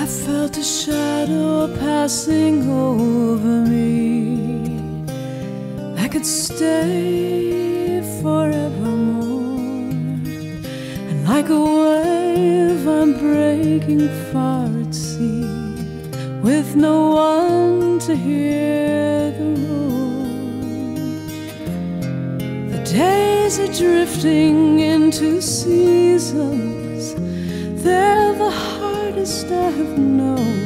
I felt a shadow passing over me. I could stay forevermore, and like a wave I'm breaking far at sea, with no one to hear the roar. The days are drifting into seasons, they're the hardest I have known.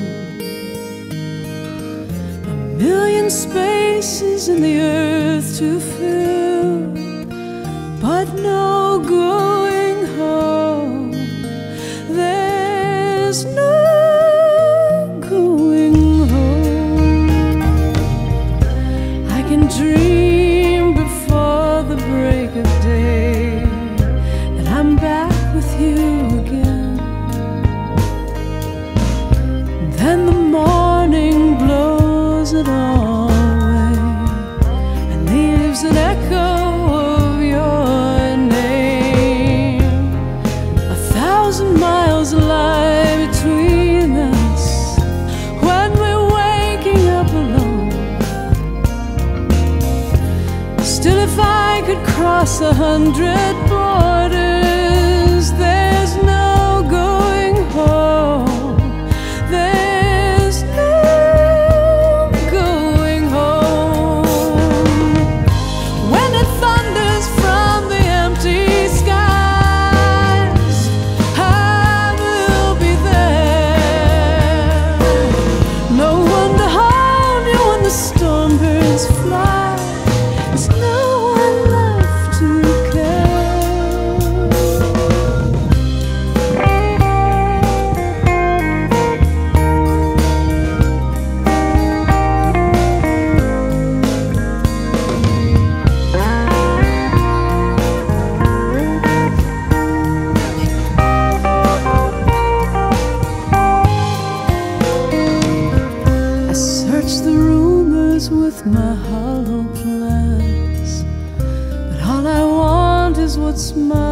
A million spaces in the earth to fill, but no going home. There's no going home. I can dream before the break of day that I'm back with you again. Then the morning blows it all away and leaves an echo of your name. 1,000 miles lie between us when we're waking up alone. Still, if I could cross 100 borders, there's no going home. There's no going home. When it thunders from the empty skies, I will be there. No one to hold you when the storm birds fly. There's no one left to the rumors with my hollow plans, but all I want is what's mine.